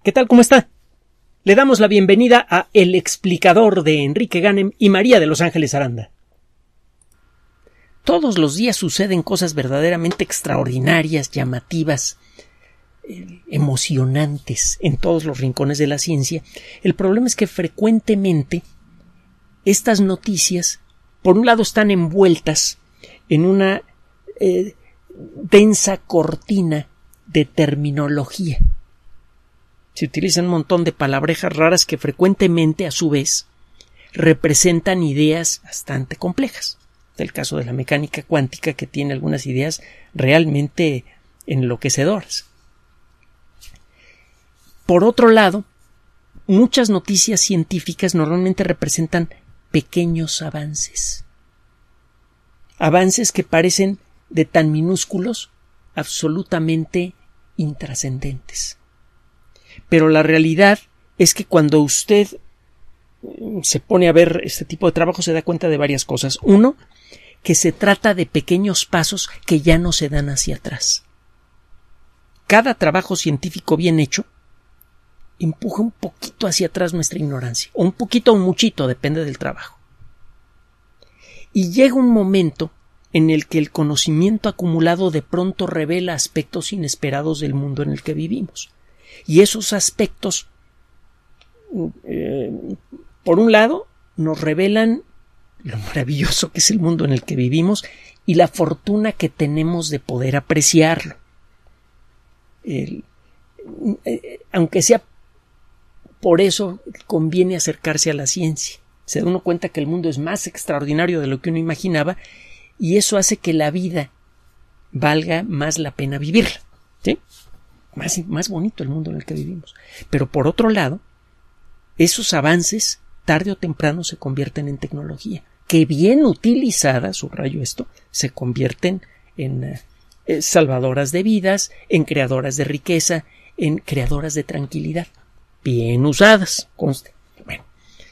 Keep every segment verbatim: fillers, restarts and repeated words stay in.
¿Qué tal? ¿Cómo está? Le damos la bienvenida a El Explicador de Enrique Ganem y María de Los Ángeles Aranda. Todos los días suceden cosas verdaderamente extraordinarias, llamativas, eh, emocionantes en todos los rincones de la ciencia. El problema es que frecuentemente estas noticias, por un lado, están envueltas en una eh, densa cortina de terminología. Se utilizan un montón de palabrejas raras que frecuentemente, a su vez, representan ideas bastante complejas. Es el caso de la mecánica cuántica, que tiene algunas ideas realmente enloquecedoras. Por otro lado, muchas noticias científicas normalmente representan pequeños avances. Avances que parecen de tan minúsculos, absolutamente intrascendentes. Pero la realidad es que cuando usted se pone a ver este tipo de trabajo se da cuenta de varias cosas. Uno, que se trata de pequeños pasos que ya no se dan hacia atrás. Cada trabajo científico bien hecho empuja un poquito hacia atrás nuestra ignorancia, o un poquito o un muchito, depende del trabajo. Y llega un momento en el que el conocimiento acumulado de pronto revela aspectos inesperados del mundo en el que vivimos. Y esos aspectos, eh, por un lado, nos revelan lo maravilloso que es el mundo en el que vivimos y la fortuna que tenemos de poder apreciarlo. El, eh, aunque sea por eso conviene acercarse a la ciencia. Se da uno cuenta que el mundo es más extraordinario de lo que uno imaginaba y eso hace que la vida valga más la pena vivirla. ¿Sí? Más, más bonito el mundo en el que vivimos. Pero por otro lado, esos avances tarde o temprano se convierten en tecnología, que bien utilizada, subrayo esto, se convierten en eh, salvadoras de vidas, en creadoras de riqueza, en creadoras de tranquilidad. Bien usadas, conste. Bueno,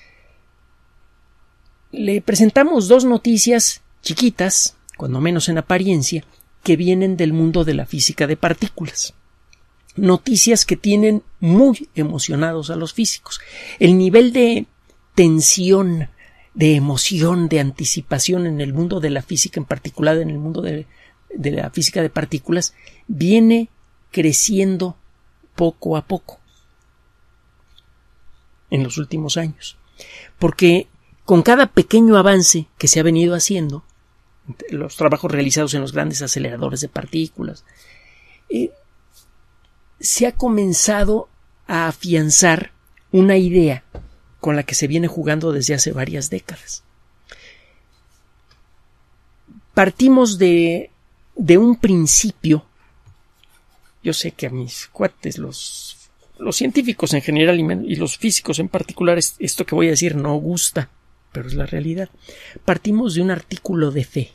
le presentamos dos noticias chiquitas, cuando menos en apariencia, que vienen del mundo de la física de partículas. Noticias que tienen muy emocionados a los físicos. El nivel de tensión, de emoción, de anticipación en el mundo de la física, en particular en el mundo de, de la física de partículas, viene creciendo poco a poco en los últimos años. Porque con cada pequeño avance que se ha venido haciendo, los trabajos realizados en los grandes aceleradores de partículas, eh, se ha comenzado a afianzar una idea con la que se viene jugando desde hace varias décadas. Partimos de, de un principio. Yo sé que a mis cuates, los, los científicos en general y, y los físicos en particular, esto que voy a decir no gusta, pero es la realidad. Partimos de un artículo de fe.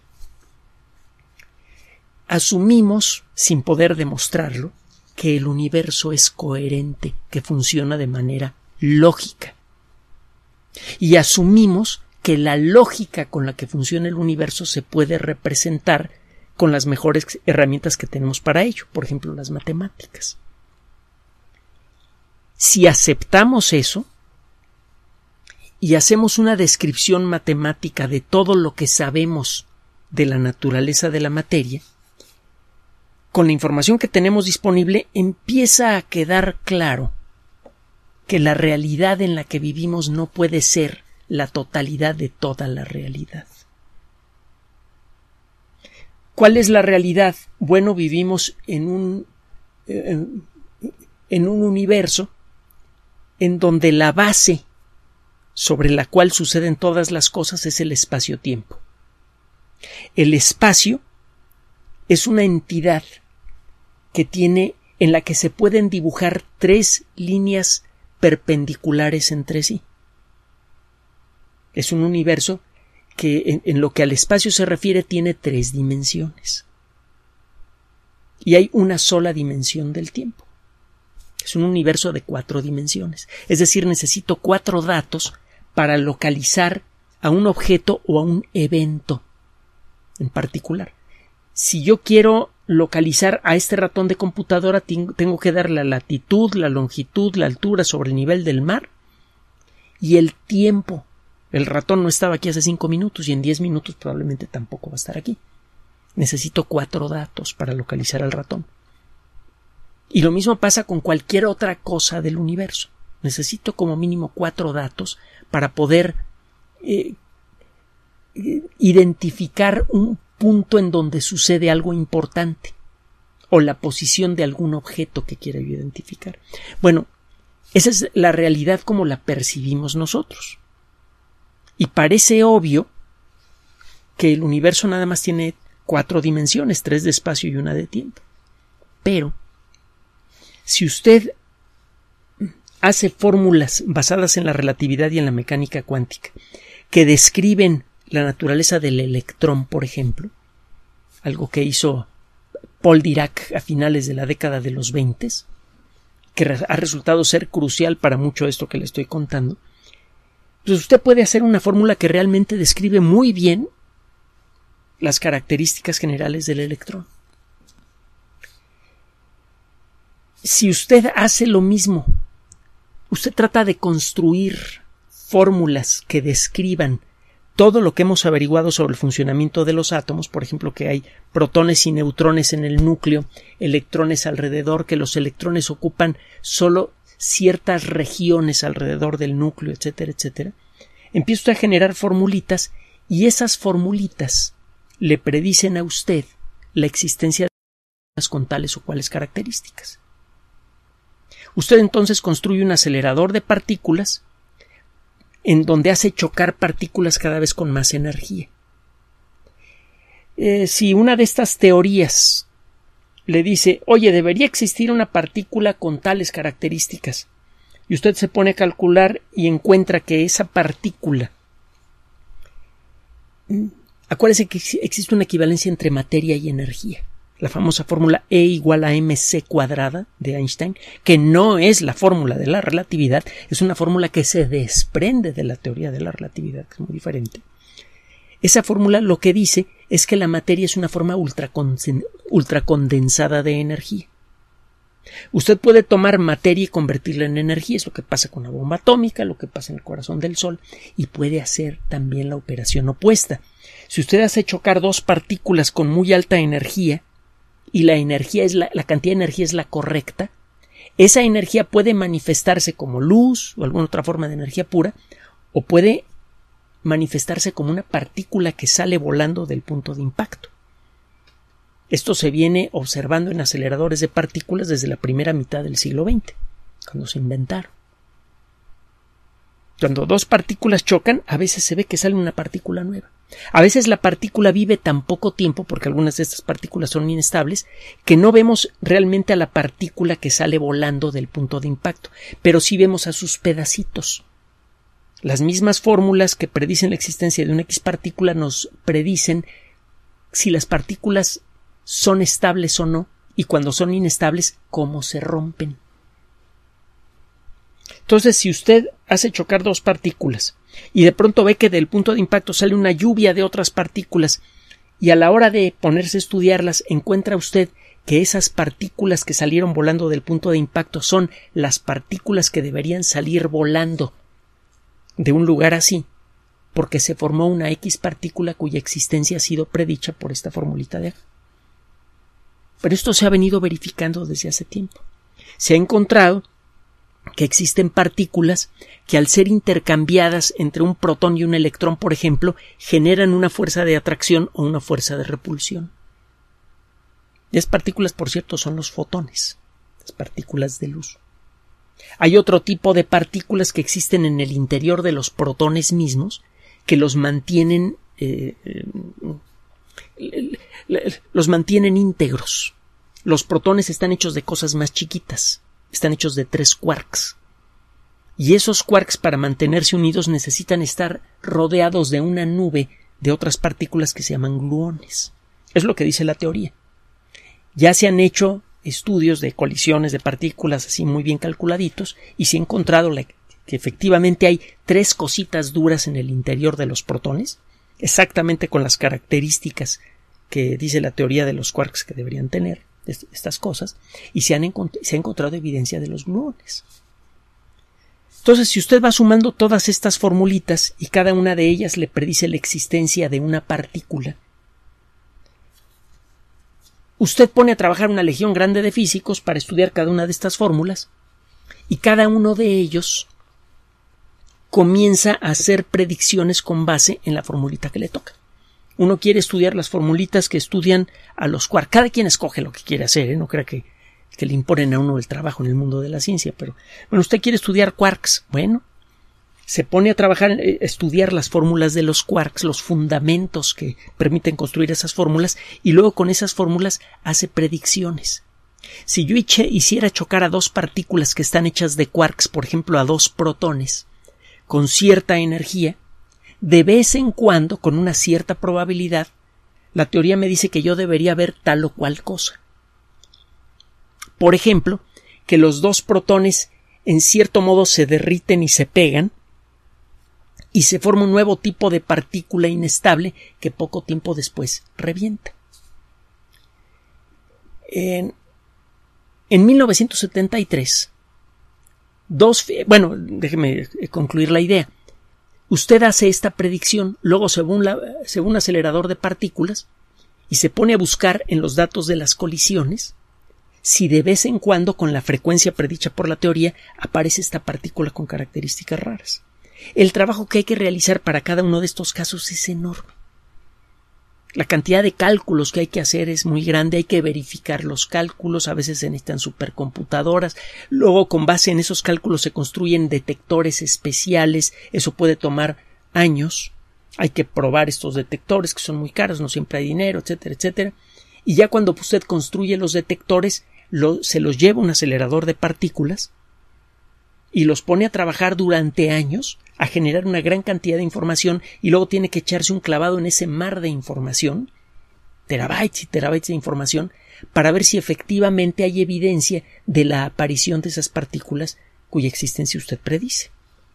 Asumimos, sin poder demostrarlo, que el universo es coherente, que funciona de manera lógica. Y asumimos que la lógica con la que funciona el universo se puede representar con las mejores herramientas que tenemos para ello, por ejemplo, las matemáticas. Si aceptamos eso y hacemos una descripción matemática de todo lo que sabemos de la naturaleza de la materia, con la información que tenemos disponible, empieza a quedar claro que la realidad en la que vivimos no puede ser la totalidad de toda la realidad. ¿Cuál es la realidad? Bueno, vivimos en un, en, en un universo en donde la base sobre la cual suceden todas las cosas es el espacio-tiempo. El espacio es una entidad que tiene, en la que se pueden dibujar tres líneas perpendiculares entre sí. Es un universo que, en, en lo que al espacio se refiere, tiene tres dimensiones. Y hay una sola dimensión del tiempo. Es un universo de cuatro dimensiones. Es decir, necesito cuatro datos para localizar a un objeto o a un evento en particular. Si yo quiero localizar a este ratón de computadora, tengo que dar la latitud, la longitud, la altura sobre el nivel del mar y el tiempo. El ratón no estaba aquí hace cinco minutos y en diez minutos probablemente tampoco va a estar aquí. Necesito cuatro datos para localizar al ratón. Y lo mismo pasa con cualquier otra cosa del universo. Necesito como mínimo cuatro datos para poder eh, identificar un punto en donde sucede algo importante o la posición de algún objeto que quiera yo identificar. Bueno, esa es la realidad como la percibimos nosotros. Y parece obvio que el universo nada más tiene cuatro dimensiones, tres de espacio y una de tiempo. Pero si usted hace fórmulas basadas en la relatividad y en la mecánica cuántica que describen la naturaleza del electrón, por ejemplo, algo que hizo Paul Dirac a finales de la década de los veinte, que ha resultado ser crucial para mucho esto que le estoy contando, pues usted puede hacer una fórmula que realmente describe muy bien las características generales del electrón. Si usted hace lo mismo, usted trata de construir fórmulas que describan todo lo que hemos averiguado sobre el funcionamiento de los átomos, por ejemplo, que hay protones y neutrones en el núcleo, electrones alrededor, que los electrones ocupan solo ciertas regiones alrededor del núcleo, etcétera, etcétera. Empieza usted a generar formulitas y esas formulitas le predicen a usted la existencia de las con tales o cuales características. Usted entonces construye un acelerador de partículas en donde hace chocar partículas cada vez con más energía. Eh, si una de estas teorías le dice, oye, debería existir una partícula con tales características, y usted se pone a calcular y encuentra que esa partícula, acuérdese que existe una equivalencia entre materia y energía, la famosa fórmula E igual a mc cuadrada de Einstein, que no es la fórmula de la relatividad, es una fórmula que se desprende de la teoría de la relatividad, que es muy diferente. Esa fórmula lo que dice es que la materia es una forma ultracondensada de energía. Usted puede tomar materia y convertirla en energía, es lo que pasa con la bomba atómica, lo que pasa en el corazón del Sol, y puede hacer también la operación opuesta. Si usted hace chocar dos partículas con muy alta energía, y la energía es la, la cantidad de energía es la correcta, esa energía puede manifestarse como luz o alguna otra forma de energía pura, o puede manifestarse como una partícula que sale volando del punto de impacto. Esto se viene observando en aceleradores de partículas desde la primera mitad del siglo veinte, cuando se inventaron. Cuando dos partículas chocan, a veces se ve que sale una partícula nueva. A veces la partícula vive tan poco tiempo, porque algunas de estas partículas son inestables, que no vemos realmente a la partícula que sale volando del punto de impacto, pero sí vemos a sus pedacitos. Las mismas fórmulas que predicen la existencia de una X partícula nos predicen si las partículas son estables o no, y cuando son inestables, cómo se rompen. Entonces, si usted hace chocar dos partículas y de pronto ve que del punto de impacto sale una lluvia de otras partículas y a la hora de ponerse a estudiarlas encuentra usted que esas partículas que salieron volando del punto de impacto son las partículas que deberían salir volando de un lugar así, porque se formó una X partícula cuya existencia ha sido predicha por esta formulita de acá. Pero esto se ha venido verificando desde hace tiempo. Se ha encontrado que existen partículas que al ser intercambiadas entre un protón y un electrón, por ejemplo, generan una fuerza de atracción o una fuerza de repulsión. Esas partículas, por cierto, son los fotones, las partículas de luz. Hay otro tipo de partículas que existen en el interior de los protones mismos que los mantienen eh, eh, los mantienen íntegros. Los protones están hechos de cosas más chiquitas. Están hechos de tres quarks. Y esos quarks, para mantenerse unidos, necesitan estar rodeados de una nube de otras partículas que se llaman gluones. Es lo que dice la teoría. Ya se han hecho estudios de colisiones de partículas así muy bien calculaditos y se ha encontrado la, que efectivamente hay tres cositas duras en el interior de los protones, exactamente con las características que dice la teoría de los quarks que deberían tener estas cosas, y se, han encont- se ha encontrado evidencia de los gluones. Entonces, si usted va sumando todas estas formulitas y cada una de ellas le predice la existencia de una partícula, usted pone a trabajar una legión grande de físicos para estudiar cada una de estas fórmulas, y cada uno de ellos comienza a hacer predicciones con base en la formulita que le toca. Uno quiere estudiar las formulitas que estudian a los quarks. Cada quien escoge lo que quiere hacer, ¿eh? No crea que, que le imponen a uno el trabajo en el mundo de la ciencia, pero bueno, usted quiere estudiar quarks. Bueno, se pone a trabajar, a estudiar las fórmulas de los quarks, los fundamentos que permiten construir esas fórmulas, y luego con esas fórmulas hace predicciones. Si yo hiciera chocar a dos partículas que están hechas de quarks, por ejemplo a dos protones, con cierta energía, de vez en cuando, con una cierta probabilidad, la teoría me dice que yo debería ver tal o cual cosa. Por ejemplo, que los dos protones en cierto modo se derriten y se pegan, y se forma un nuevo tipo de partícula inestable que poco tiempo después revienta. En, en mil novecientos setenta y tres, dos, bueno, déjeme concluir la idea. Usted hace esta predicción, luego se va un, se va un acelerador de partículas y se pone a buscar en los datos de las colisiones si de vez en cuando, con la frecuencia predicha por la teoría, aparece esta partícula con características raras. El trabajo que hay que realizar para cada uno de estos casos es enorme. La cantidad de cálculos que hay que hacer es muy grande, hay que verificar los cálculos, a veces se necesitan supercomputadoras, luego con base en esos cálculos se construyen detectores especiales, eso puede tomar años, hay que probar estos detectores que son muy caros, no siempre hay dinero, etcétera, etcétera, y ya cuando usted construye los detectores, lo, se los lleva a un acelerador de partículas y los pone a trabajar durante años a generar una gran cantidad de información, y luego tiene que echarse un clavado en ese mar de información, terabytes y terabytes de información, para ver si efectivamente hay evidencia de la aparición de esas partículas cuya existencia usted predice.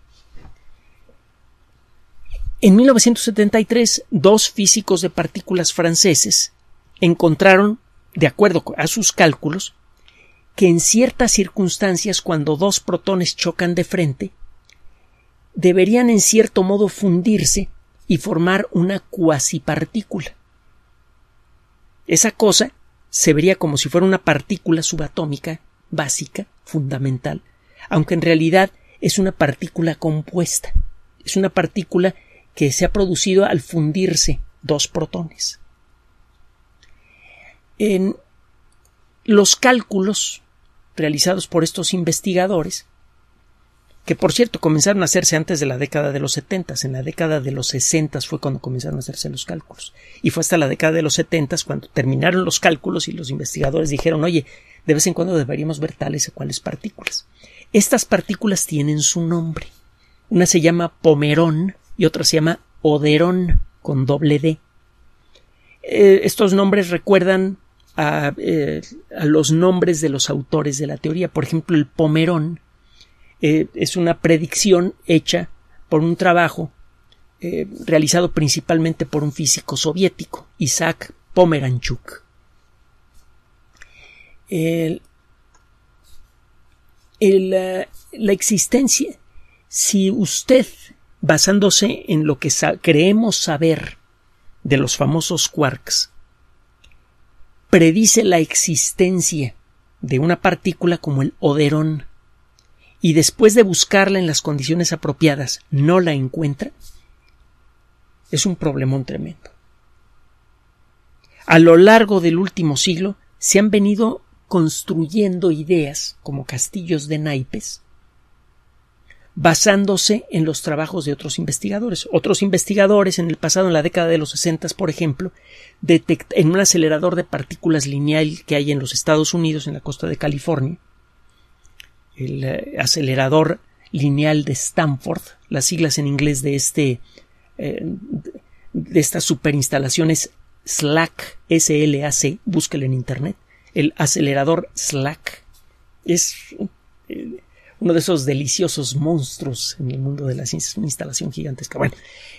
En mil novecientos setenta y tres, dos físicos de partículas franceses encontraron, de acuerdo a sus cálculos, que en ciertas circunstancias, cuando dos protones chocan de frente, deberían en cierto modo fundirse y formar una cuasipartícula. Esa cosa se vería como si fuera una partícula subatómica básica, fundamental, aunque en realidad es una partícula compuesta. Es una partícula que se ha producido al fundirse dos protones. En los cálculos realizados por estos investigadores, que por cierto comenzaron a hacerse antes de la década de los setentas, en la década de los sesentas fue cuando comenzaron a hacerse los cálculos, y fue hasta la década de los setentas cuando terminaron los cálculos y los investigadores dijeron, oye, de vez en cuando deberíamos ver tales o cuales partículas. Estas partículas tienen su nombre. Una se llama pomerón y otra se llama oderón, con doble D. Eh, estos nombres recuerdan a, eh, a los nombres de los autores de la teoría. Por ejemplo, el pomerón eh, es una predicción hecha por un trabajo eh, realizado principalmente por un físico soviético, Isaac Pomeranchuk. El, el, uh, la existencia, si usted, basándose en lo que sa- creemos saber de los famosos quarks, predice la existencia de una partícula como el oderón y después de buscarla en las condiciones apropiadas no la encuentra, es un problemón tremendo. A lo largo del último siglo se han venido construyendo ideas como castillos de naipes basándose en los trabajos de otros investigadores. Otros investigadores en el pasado, en la década de los sesentas, por ejemplo, detect- en un acelerador de partículas lineal que hay en los Estados Unidos, en la costa de California, el eh, acelerador lineal de Stanford, las siglas en inglés de este eh, de estas superinstalaciones SLAC, S L A C, búsquelo en internet, el acelerador SLAC es eh, uno de esos deliciosos monstruos en el mundo de la ciencia, es una instalación gigantesca. Bueno, eh,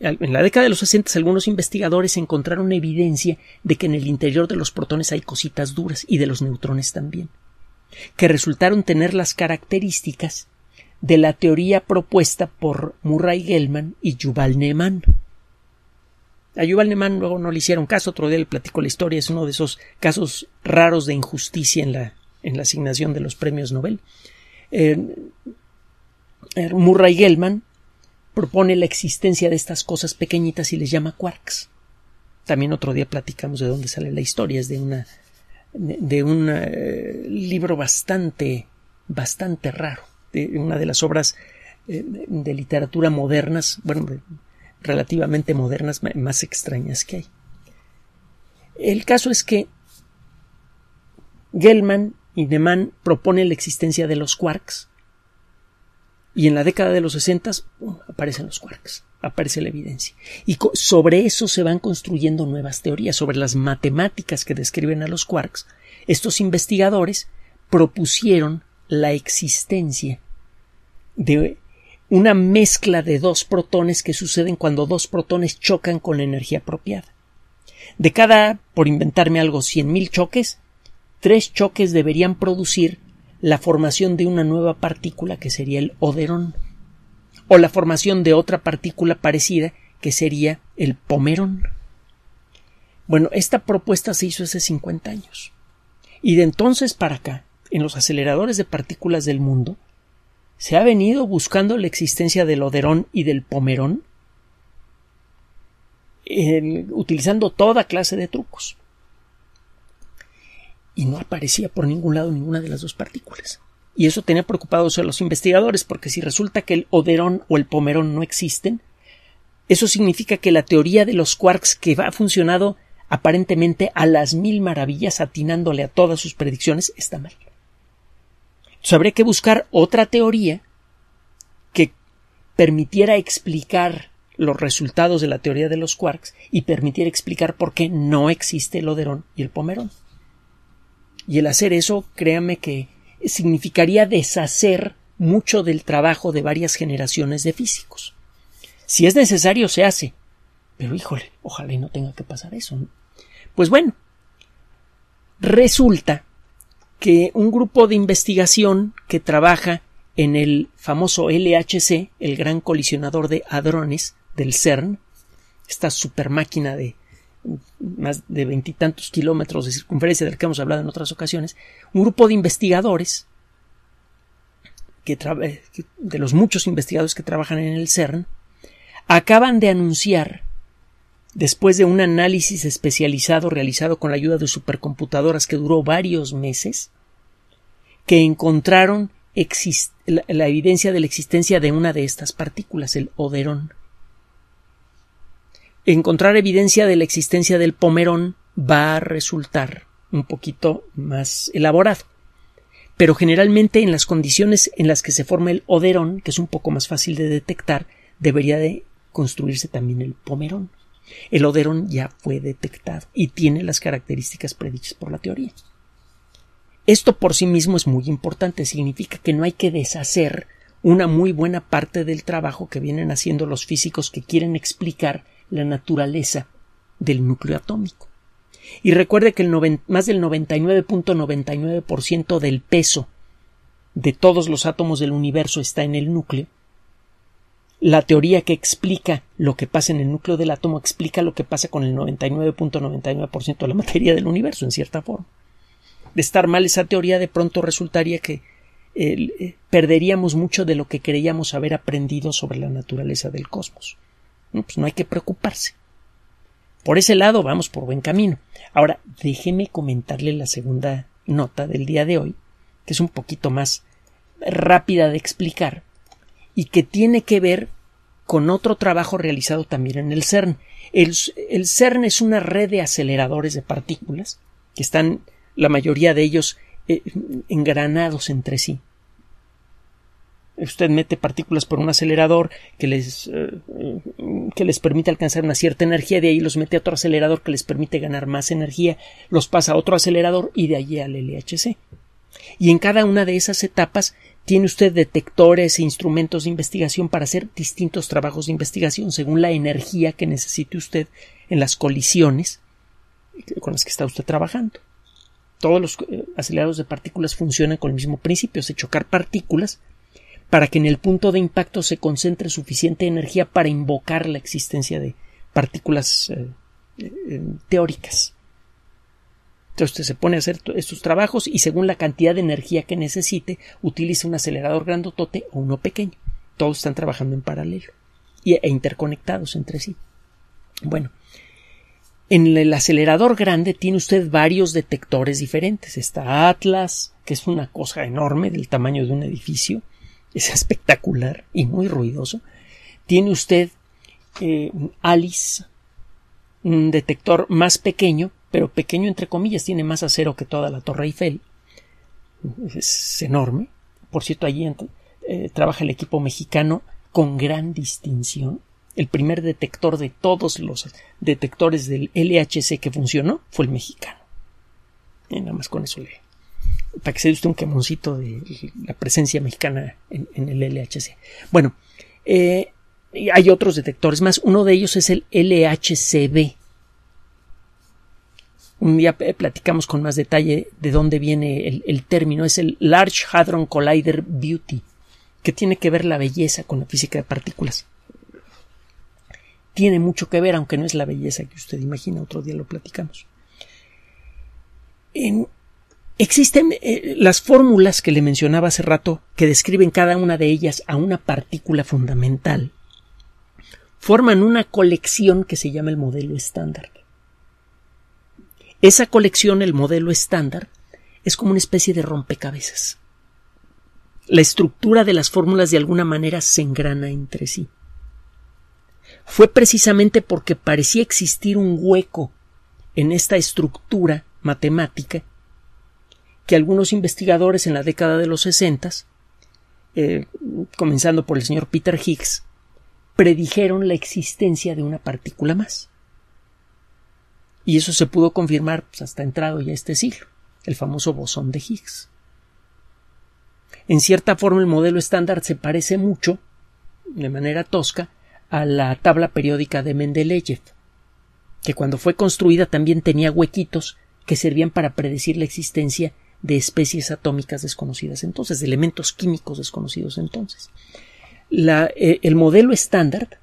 En la década de los sesenta, algunos investigadores encontraron evidencia de que en el interior de los protones hay cositas duras y de los neutrones también, que resultaron tener las características de la teoría propuesta por Murray Gell-Mann y Yuval Ne'eman. A Yuval Ne'eman luego no le hicieron caso, otro día le platico la historia, es uno de esos casos raros de injusticia en la, en la asignación de los premios Nobel. Eh, Murray Gell-Mann propone la existencia de estas cosas pequeñitas y les llama quarks. También otro día platicamos de dónde sale la historia, es de una de un uh, libro bastante bastante raro, de una de las obras eh, de literatura modernas, bueno, de, relativamente modernas, más extrañas que hay. El caso es que Gell-Mann y Ne'eman proponen la existencia de los quarks, y en la década de los sesenta uh, aparecen los quarks, aparece la evidencia. Y sobre eso se van construyendo nuevas teorías, sobre las matemáticas que describen a los quarks. Estos investigadores propusieron la existencia de una mezcla de dos protones que suceden cuando dos protones chocan con la energía apropiada. De cada, por inventarme algo, cien mil choques, tres choques deberían producir la formación de una nueva partícula que sería el oderón, o la formación de otra partícula parecida que sería el pomerón. Bueno, esta propuesta se hizo hace cincuenta años, y de entonces para acá, en los aceleradores de partículas del mundo, se ha venido buscando la existencia del oderón y del pomerón, eh, utilizando toda clase de trucos. Y no aparecía por ningún lado ninguna de las dos partículas. Y eso tenía preocupados a los investigadores, porque si resulta que el oderón o el pomerón no existen, eso significa que la teoría de los quarks, que ha funcionado aparentemente a las mil maravillas, atinándole a todas sus predicciones, está mal. Entonces habría que buscar otra teoría que permitiera explicar los resultados de la teoría de los quarks y permitiera explicar por qué no existe el oderón y el pomerón. Y el hacer eso, créame que significaría deshacer mucho del trabajo de varias generaciones de físicos. Si es necesario, se hace. Pero híjole, ojalá y no tenga que pasar eso, ¿no? Pues bueno, resulta que un grupo de investigación que trabaja en el famoso L H C, el Gran Colisionador de Hadrones del CERN, esta supermáquina de más de veintitantos kilómetros de circunferencia del que hemos hablado en otras ocasiones, un grupo de investigadores que de los muchos investigadores que trabajan en el CERN acaban de anunciar, después de un análisis especializado realizado con la ayuda de supercomputadoras que duró varios meses, que encontraron la, la evidencia de la existencia de una de estas partículas, el oderón. Encontrar evidencia de la existencia del pomerón va a resultar un poquito más elaborado, pero generalmente en las condiciones en las que se forma el oderón, que es un poco más fácil de detectar, debería de construirse también el pomerón. El oderón ya fue detectado y tiene las características predichas por la teoría. Esto por sí mismo es muy importante, significa que no hay que deshacer una muy buena parte del trabajo que vienen haciendo los físicos que quieren explicar la naturaleza del núcleo atómico. Y recuerde que el noven, más del noventa y nueve punto noventa y nueve por ciento del peso de todos los átomos del universo está en el núcleo. La teoría que explica lo que pasa en el núcleo del átomo explica lo que pasa con el noventa y nueve punto noventa y nueve por ciento de la materia del universo, en cierta forma. De estar mal esa teoría, de pronto resultaría que eh, perderíamos mucho de lo que creíamos haber aprendido sobre la naturaleza del cosmos. No, pues no hay que preocuparse. Por ese lado vamos por buen camino. Ahora, déjeme comentarle la segunda nota del día de hoy, que es un poquito más rápida de explicar y que tiene que ver con otro trabajo realizado también en el CERN. El, el CERN es una red de aceleradores de partículas que están, la mayoría de ellos, eh, engranados entre sí. Usted mete partículas por un acelerador que les, eh, que les permite alcanzar una cierta energía, de ahí los mete a otro acelerador que les permite ganar más energía, los pasa a otro acelerador y de allí al L H C. Y en cada una de esas etapas tiene usted detectores e instrumentos de investigación para hacer distintos trabajos de investigación según la energía que necesite usted en las colisiones con las que está usted trabajando. Todos los aceleradores de partículas funcionan con el mismo principio, es de chocar partículas para que en el punto de impacto se concentre suficiente energía para invocar la existencia de partículas eh, eh, teóricas. Entonces usted se pone a hacer estos trabajos y según la cantidad de energía que necesite, utiliza un acelerador grandotote o uno pequeño. Todos están trabajando en paralelo y, e interconectados entre sí. Bueno, en el acelerador grande tiene usted varios detectores diferentes. Está Atlas, que es una cosa enorme del tamaño de un edificio. Es espectacular y muy ruidoso. Tiene usted eh, Alice, un detector más pequeño, pero pequeño entre comillas, tiene más acero que toda la Torre Eiffel. Es enorme. Por cierto, allí eh, trabaja el equipo mexicano con gran distinción. El primer detector de todos los detectores del L H C que funcionó fue el mexicano. Y nada más con eso le... para que se dé usted un quemoncito de la presencia mexicana en, en el L H C. Bueno, eh, hay otros detectores más. Uno de ellos es el L H C B. Un día platicamos con más detalle de dónde viene el, el término. Es el Large Hadron Collider Beauty, que tiene que ver la belleza con la física de partículas. Tiene mucho que ver, aunque no es la belleza que usted imagina. Otro día lo platicamos. En, existen eh, las fórmulas que le mencionaba hace rato, que describen cada una de ellas a una partícula fundamental. Forman una colección que se llama el modelo estándar. Esa colección, el modelo estándar, es como una especie de rompecabezas. La estructura de las fórmulas de alguna manera se engrana entre sí. Fue precisamente porque parecía existir un hueco en esta estructura matemática que algunos investigadores en la década de los sesentas, eh, comenzando por el señor Peter Higgs, predijeron la existencia de una partícula más. Y eso se pudo confirmar pues, hasta entrado ya este siglo, el famoso bosón de Higgs. En cierta forma, el modelo estándar se parece mucho, de manera tosca, a la tabla periódica de Mendeleev, que cuando fue construida también tenía huequitos que servían para predecir la existencia de especies atómicas desconocidas entonces, de elementos químicos desconocidos entonces. La, eh, el modelo estándar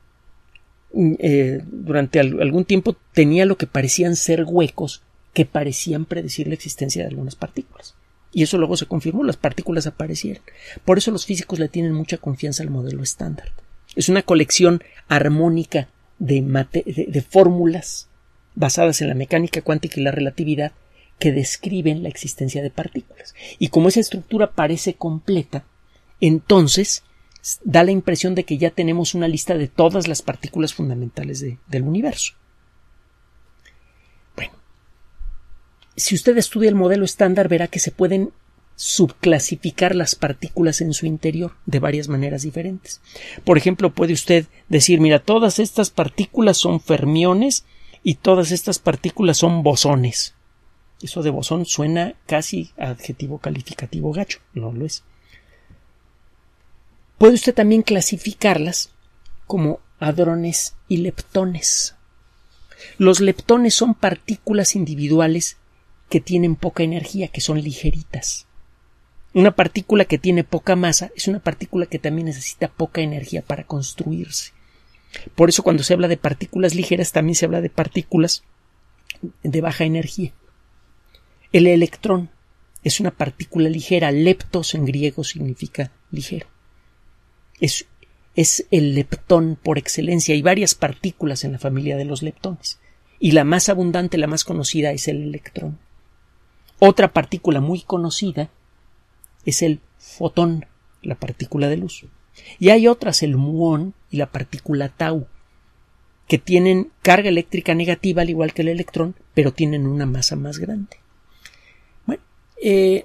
eh, durante al, algún tiempo tenía lo que parecían ser huecos que parecían predecir la existencia de algunas partículas. Y eso luego se confirmó, las partículas aparecieron. Por eso los físicos le tienen mucha confianza al modelo estándar. Es una colección armónica de, mate- de, de fórmulas basadas en la mecánica cuántica y la relatividad que describen la existencia de partículas. Y como esa estructura parece completa, entonces da la impresión de que ya tenemos una lista de todas las partículas fundamentales de, del universo. Bueno, si usted estudia el modelo estándar, verá que se pueden subclasificar las partículas en su interior de varias maneras diferentes. Por ejemplo, puede usted decir, mira, todas estas partículas son fermiones y todas estas partículas son bosones. Eso de bosón suena casi a adjetivo calificativo gacho, no lo es. Puede usted también clasificarlas como hadrones y leptones. Los leptones son partículas individuales que tienen poca energía, que son ligeritas. Una partícula que tiene poca masa es una partícula que también necesita poca energía para construirse. Por eso cuando se habla de partículas ligeras también se habla de partículas de baja energía. El electrón es una partícula ligera. Leptos en griego significa ligero. Es, es el leptón por excelencia. Hay varias partículas en la familia de los leptones. Y la más abundante, la más conocida, es el electrón. Otra partícula muy conocida es el fotón, la partícula de luz. Y hay otras, el muón y la partícula tau, que tienen carga eléctrica negativa al igual que el electrón, pero tienen una masa más grande. Bueno, eh,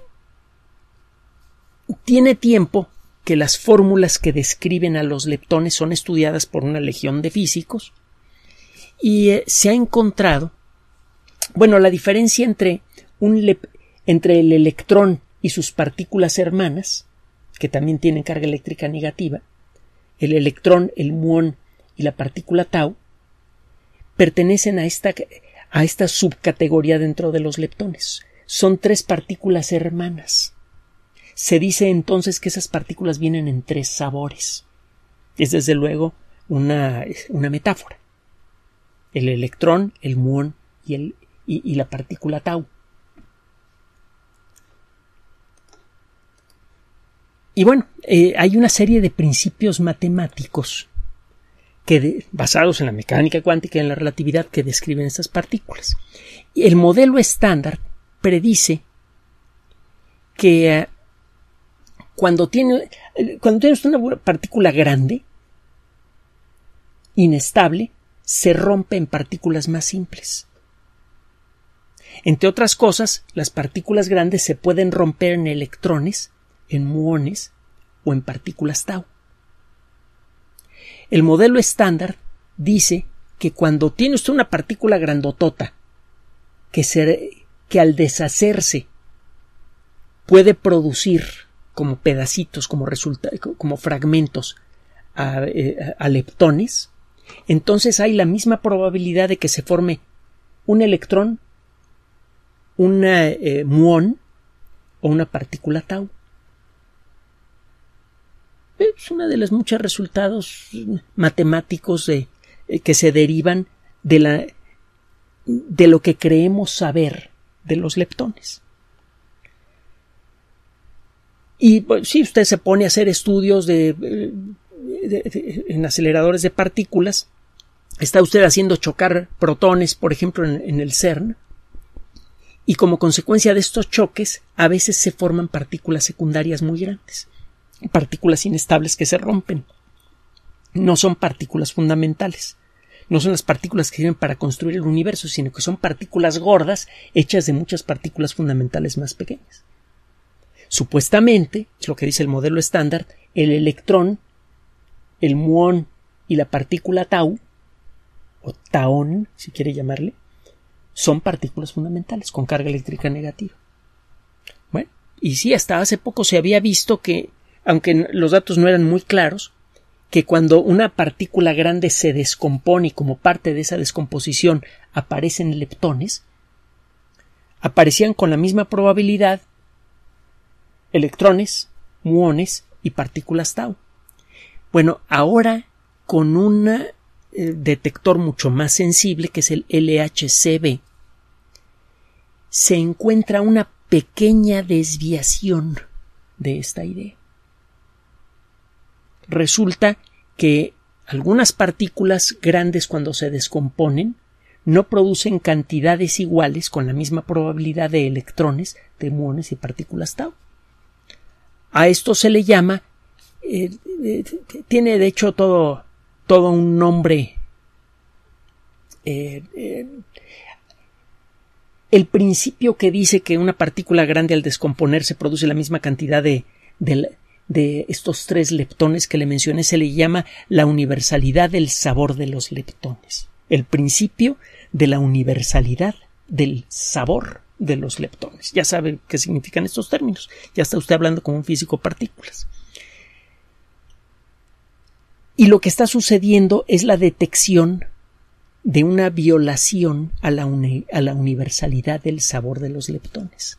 tiene tiempo que las fórmulas que describen a los leptones son estudiadas por una legión de físicos y eh, se ha encontrado, bueno, la diferencia entre, un lep, entre el electrón y sus partículas hermanas, que también tienen carga eléctrica negativa, el electrón, el muón y la partícula tau, pertenecen a esta, a esta subcategoría dentro de los leptones. Son tres partículas hermanas. Se dice entonces que esas partículas vienen en tres sabores. Es desde luego una, una metáfora. El electrón, el muón y, el, y, y la partícula tau. Y bueno, eh, hay una serie de principios matemáticos que de, basados en la mecánica cuántica y en la relatividad que describen estas partículas. Y el modelo estándar predice que eh, cuando, tiene, eh, cuando tienes una partícula grande, inestable, se rompe en partículas más simples. Entre otras cosas, las partículas grandes se pueden romper en electrones, en muones o en partículas tau. El modelo estándar dice que cuando tiene usted una partícula grandotota que, se, que al deshacerse puede producir como pedacitos, como, resulta, como fragmentos a, a, a leptones, entonces hay la misma probabilidad de que se forme un electrón, un eh, muón o una partícula tau. Es uno de los muchos resultados matemáticos de, eh, que se derivan de, la, de lo que creemos saber de los leptones. Y pues, si usted se pone a hacer estudios de, de, de, en aceleradores de partículas, está usted haciendo chocar protones, por ejemplo, en, en el CERN, y como consecuencia de estos choques, a veces se forman partículas secundarias muy grandes. Partículas inestables que se rompen. No son partículas fundamentales. No son las partículas que sirven para construir el universo, sino que son partículas gordas hechas de muchas partículas fundamentales más pequeñas. Supuestamente, es lo que dice el modelo estándar, el electrón, el muón y la partícula tau, o taón, si quiere llamarle, son partículas fundamentales con carga eléctrica negativa. Bueno, y sí, hasta hace poco se había visto que, aunque los datos no eran muy claros, que cuando una partícula grande se descompone y como parte de esa descomposición aparecen leptones, aparecían con la misma probabilidad electrones, muones y partículas tau. Bueno, ahora con un eh, detector mucho más sensible, que es el L H C b, se encuentra una pequeña desviación de esta idea. Resulta que algunas partículas grandes, cuando se descomponen, no producen cantidades iguales con la misma probabilidad de electrones, de muones y partículas tau. A esto se le llama, eh, eh, tiene de hecho todo, todo un nombre, eh, eh, el principio que dice que una partícula grande al descomponerse produce la misma cantidad de, de, de estos tres leptones que le mencioné, se le llama la universalidad del sabor de los leptones. El principio de la universalidad del sabor de los leptones. Ya sabe qué significan estos términos. Ya está usted hablando como un físico partículas. Y lo que está sucediendo es la detección de una violación a la, uni- a la universalidad del sabor de los leptones.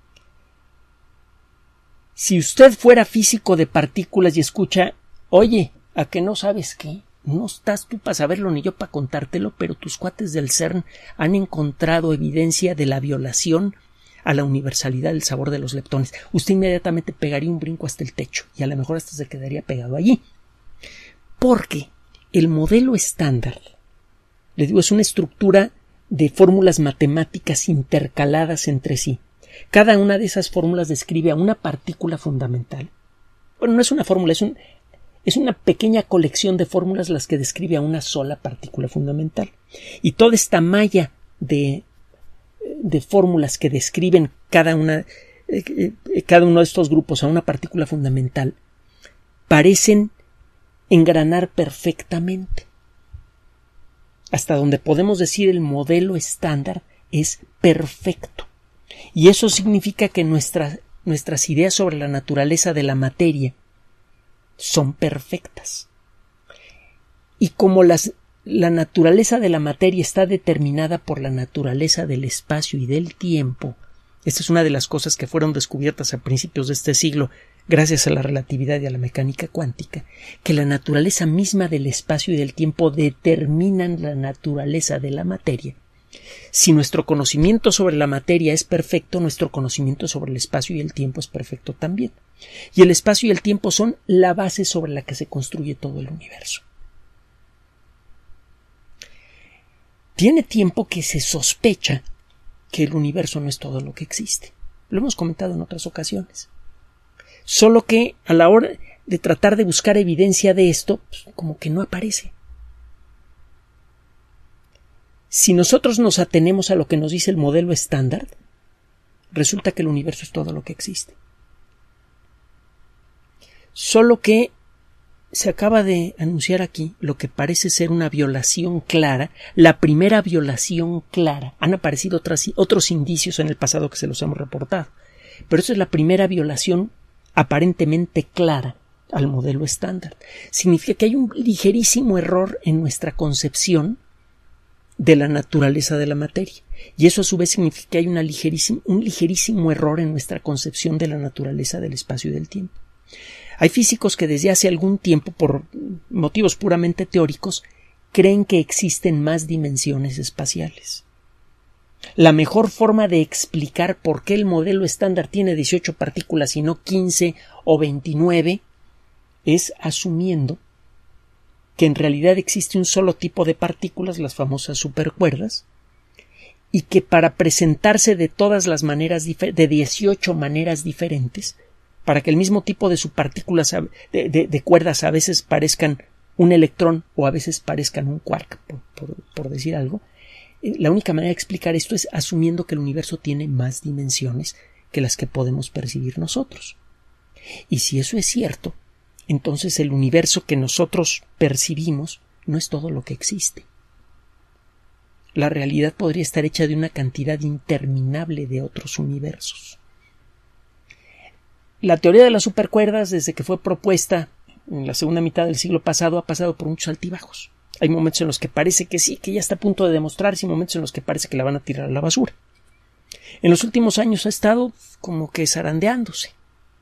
Si usted fuera físico de partículas y escucha, oye, ¿a qué no sabes qué? No estás tú para saberlo ni yo para contártelo, pero tus cuates del CERN han encontrado evidencia de la violación a la universalidad del sabor de los leptones. Usted inmediatamente pegaría un brinco hasta el techo y a lo mejor hasta se quedaría pegado allí. Porque el modelo estándar, le digo, es una estructura de fórmulas matemáticas intercaladas entre sí. Cada una de esas fórmulas describe a una partícula fundamental. Bueno, no es una fórmula, es un... Es una pequeña colección de fórmulas las que describe a una sola partícula fundamental. Y toda esta malla de, de fórmulas que describen cada, una, eh, cada uno de estos grupos a una partícula fundamental parecen engranar perfectamente. Hasta donde podemos decir el modelo estándar es perfecto. Y eso significa que nuestra, nuestras ideas sobre la naturaleza de la materia son perfectas. Y como las, la naturaleza de la materia está determinada por la naturaleza del espacio y del tiempo, esta es una de las cosas que fueron descubiertas a principios de este siglo gracias a la relatividad y a la mecánica cuántica, que la naturaleza misma del espacio y del tiempo determinan la naturaleza de la materia. Si nuestro conocimiento sobre la materia es perfecto, nuestro conocimiento sobre el espacio y el tiempo es perfecto también. Y el espacio y el tiempo son la base sobre la que se construye todo el universo. Tiene tiempo que se sospecha que el universo no es todo lo que existe. Lo hemos comentado en otras ocasiones. Solo que a la hora de tratar de buscar evidencia de esto, pues, como que no aparece. Si nosotros nos atenemos a lo que nos dice el modelo estándar, resulta que el universo es todo lo que existe. Solo que se acaba de anunciar aquí lo que parece ser una violación clara, la primera violación clara. Han aparecido otras, otros indicios en el pasado que se los hemos reportado, pero esa es la primera violación aparentemente clara al modelo estándar. Significa que hay un ligerísimo error en nuestra concepción de la naturaleza de la materia, y eso a su vez significa que hay una ligerísimo, un ligerísimo error en nuestra concepción de la naturaleza del espacio y del tiempo. Hay físicos que desde hace algún tiempo, por motivos puramente teóricos, creen que existen más dimensiones espaciales. La mejor forma de explicar por qué el modelo estándar tiene dieciocho partículas y no quince o veintinueve es asumiendo que en realidad existe un solo tipo de partículas, las famosas supercuerdas, y que para presentarse de todas las maneras, de dieciocho maneras diferentes, para que el mismo tipo de subpartículas de, de, de cuerdas a veces parezcan un electrón o a veces parezcan un quark, por, por, por decir algo, la única manera de explicar esto es asumiendo que el universo tiene más dimensiones que las que podemos percibir nosotros. Y si eso es cierto, entonces el universo que nosotros percibimos no es todo lo que existe. La realidad podría estar hecha de una cantidad interminable de otros universos. La teoría de las supercuerdas, desde que fue propuesta en la segunda mitad del siglo pasado, ha pasado por muchos altibajos. Hay momentos en los que parece que sí, que ya está a punto de demostrarse, y momentos en los que parece que la van a tirar a la basura. En los últimos años ha estado como que zarandeándose,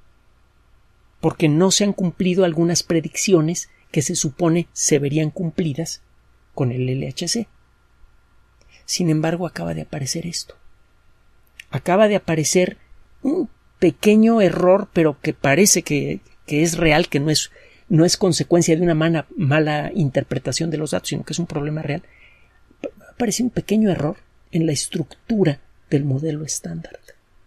porque no se han cumplido algunas predicciones que se supone se verían cumplidas con el L H C. Sin embargo, acaba de aparecer esto. Acaba de aparecer un pequeño error, pero que parece que, que es real, que no es, no es consecuencia de una mala, mala interpretación de los datos, sino que es un problema real. Aparece un pequeño error en la estructura del modelo estándar.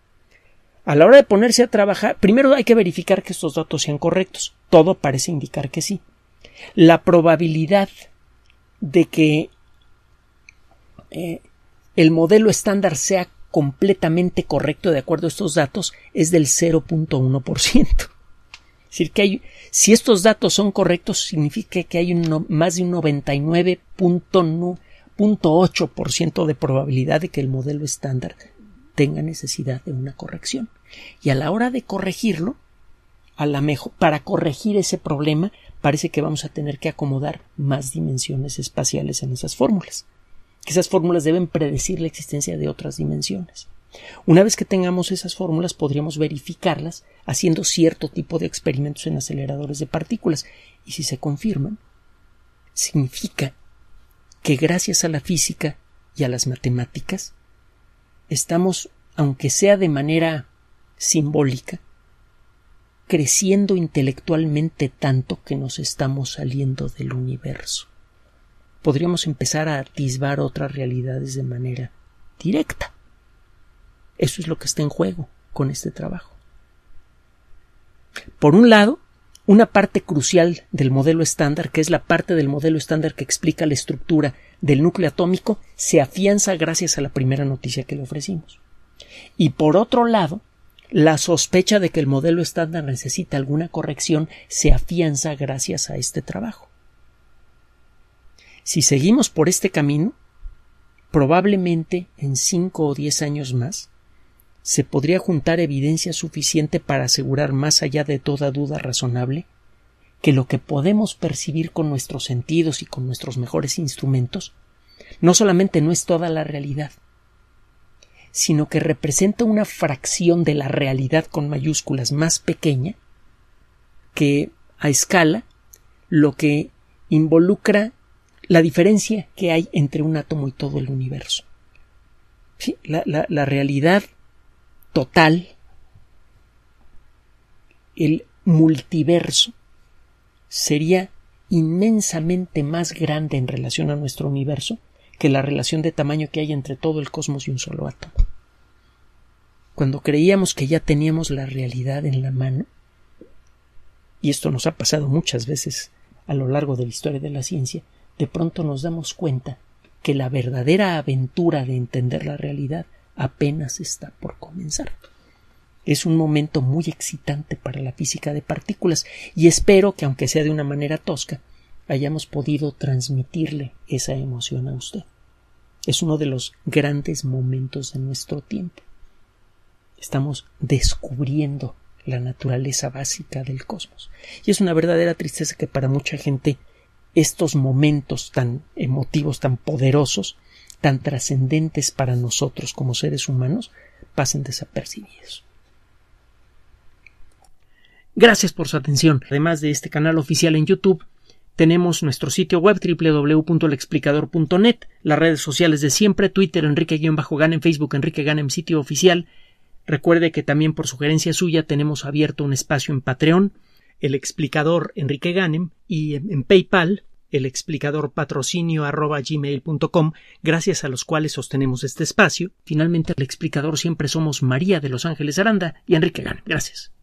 A la hora de ponerse a trabajar, primero hay que verificar que estos datos sean correctos. Todo parece indicar que sí. La probabilidad de que eh, el modelo estándar sea completamente correcto de acuerdo a estos datos es del cero punto uno por ciento. Es decir, que hay, si estos datos son correctos, significa que hay un, más de un noventa y nueve punto ocho por ciento de probabilidad de que el modelo estándar tenga necesidad de una corrección. Y a la hora de corregirlo, a la mejor, para corregir ese problema, parece que vamos a tener que acomodar más dimensiones espaciales en esas fórmulas. Que esas fórmulas deben predecir la existencia de otras dimensiones. Una vez que tengamos esas fórmulas, podríamos verificarlas haciendo cierto tipo de experimentos en aceleradores de partículas. Y si se confirman, significa que gracias a la física y a las matemáticas, estamos, aunque sea de manera simbólica, creciendo intelectualmente tanto que nos estamos saliendo del universo. Podríamos empezar a atisbar otras realidades de manera directa. Eso es lo que está en juego con este trabajo. Por un lado, una parte crucial del modelo estándar, que es la parte del modelo estándar que explica la estructura del núcleo atómico, se afianza gracias a la primera noticia que le ofrecimos. Y por otro lado, la sospecha de que el modelo estándar necesita alguna corrección se afianza gracias a este trabajo. Si seguimos por este camino, probablemente en cinco o diez años más, se podría juntar evidencia suficiente para asegurar más allá de toda duda razonable que lo que podemos percibir con nuestros sentidos y con nuestros mejores instrumentos no solamente no es toda la realidad, sino que representa una fracción de la realidad con mayúsculas más pequeña que a escala lo que involucra la diferencia que hay entre un átomo y todo el universo. Sí, la, la, la realidad total, el multiverso, sería inmensamente más grande en relación a nuestro universo que la relación de tamaño que hay entre todo el cosmos y un solo átomo. Cuando creíamos que ya teníamos la realidad en la mano, y esto nos ha pasado muchas veces a lo largo de la historia de la ciencia, de pronto nos damos cuenta que la verdadera aventura de entender la realidad apenas está por comenzar. Es un momento muy excitante para la física de partículas y espero que, aunque sea de una manera tosca, hayamos podido transmitirle esa emoción a usted. Es uno de los grandes momentos de nuestro tiempo. Estamos descubriendo la naturaleza básica del cosmos. Y es una verdadera tristeza que para mucha gente estos momentos tan emotivos, tan poderosos, tan trascendentes para nosotros como seres humanos, pasen desapercibidos. Gracias por su atención. Además de este canal oficial en YouTube, tenemos nuestro sitio web doble u doble u doble u punto el explicador punto net, las redes sociales de siempre, Twitter Enrique-Ganem, Facebook Enrique Ganem, sitio oficial. Recuerde que también por sugerencia suya tenemos abierto un espacio en Patreon, el explicador Enrique Ganem, y en, en PayPal, el explicador patrocinio arroba gmail punto com, gracias a los cuales sostenemos este espacio. Finalmente, el explicador siempre somos María de Los Ángeles Aranda y Enrique Ganem. Gracias.